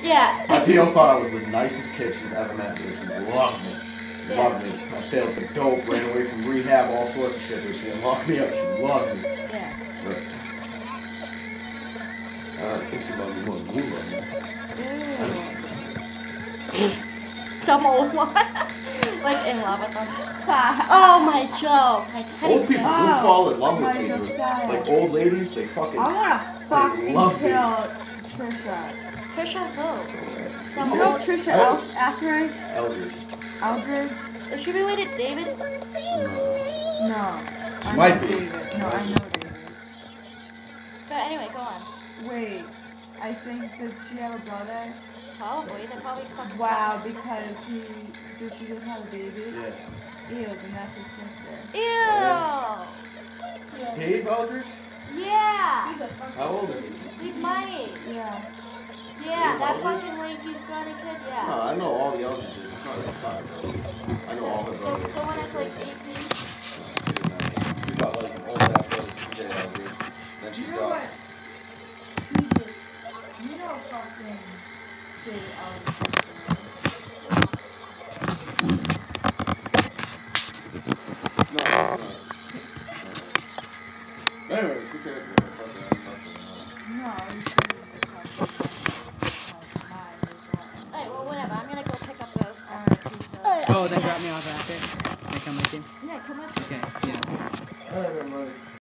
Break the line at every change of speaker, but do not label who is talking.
Yeah.
My PO thought I was the nicest kid she's ever met. She loved me.
Yeah.
Loved me. I failed for dope, ran away from rehab, all sorts of shit, but she locked me up. She loved me.
Yeah.
But I think she loved me more than you loved me.
Some old one. Like in love with them. Oh my Joe. My teddy
Old people
bear.
do fall in love with
Oh,
me,
you're
dude.
sad.
Like old ladies, they fucking.
I wanna fucking
love me.
kill Trisha.
Trisha who? Some
You know
old.
Trisha Etheridge?
Eldridge.
Eldridge?
Is she related to David?
No. I
Might
know
be.
David. No, I know David.
But anyway, go on.
Wait, I think, does she have a brother?
Probably. They're probably fucking.
Wow, because does she just have a baby?
Yeah.
Ew, then that's his sister.
Ew.
Dave Eldridge?
Yeah.
How old is he?
He's my age.
Yeah.
Yeah,
Dave
that
Eldridge?
fucking lanky scrawny kid.
No,
Yeah.
I know all the Eldridges. It's not like five, bro. I know all her brothers.
So when it's like 18.
She's got like an old ass brother, TJ Eldridge. Then she's
You know
got.
what? You know fucking David Eldridge.
It's not. Anyways, who cares?
No, you
Alright, well, whatever. I'm gonna go pick up those.
shouldn't.
Oh, then drop me off after. Can I come with you?
Yeah, come on.
Okay, yeah.
Alright, everybody.